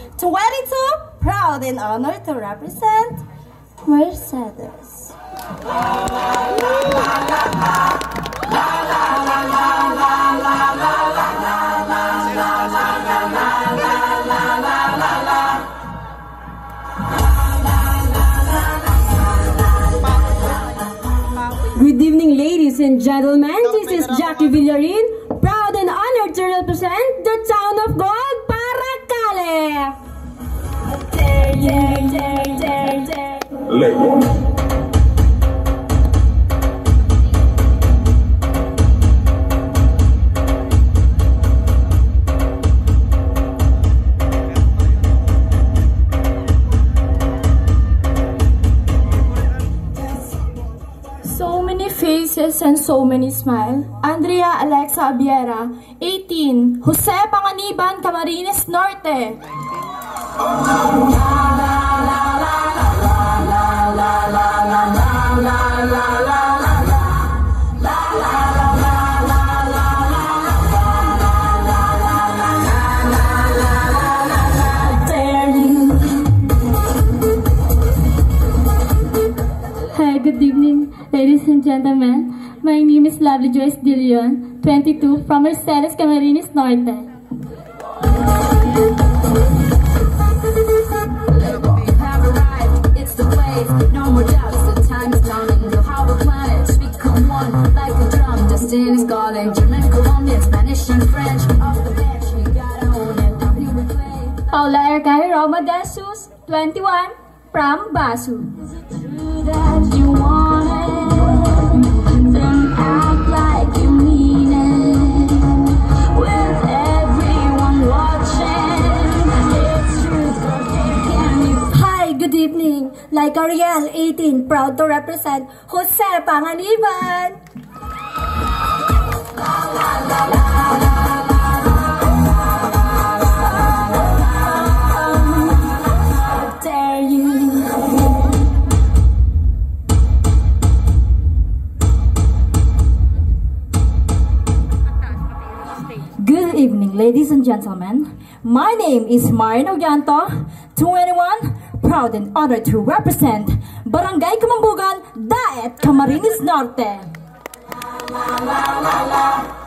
22, proud and honored to represent Mercedes. Good evening, ladies and gentlemen. This is Jackie Villarin, proud and honored to represent the town of Gold, Paracale. So many faces and so many smiles. Andrea Alexa Abiera, 18. Jose Panganiban, Camarines Norte. Hi, good evening, ladies and gentlemen. My name is Lovely Joyce De Leon, 22, from Mercedes, Camarines Norte. It's the wave, no more doubts, the time is coming. Know how the planets become one, like a drum. Destiny's calling, German, Colombian, Spanish and French. Off the bench, we gotta own it. Now here we play. Paula Ercay Roma de Jesus, 21, from Basu. Is it true that you want it? Then act like you mean it. With everyone watching, it's true, but can you? Hi, good evening. Like Ariel, 18, proud to represent Jose Panganiban. How dare you? Good evening, ladies and gentlemen. My name is Marino Llanto, 21, proud and honored to represent Barangay Kamambugan, Daet, Camarines Norte.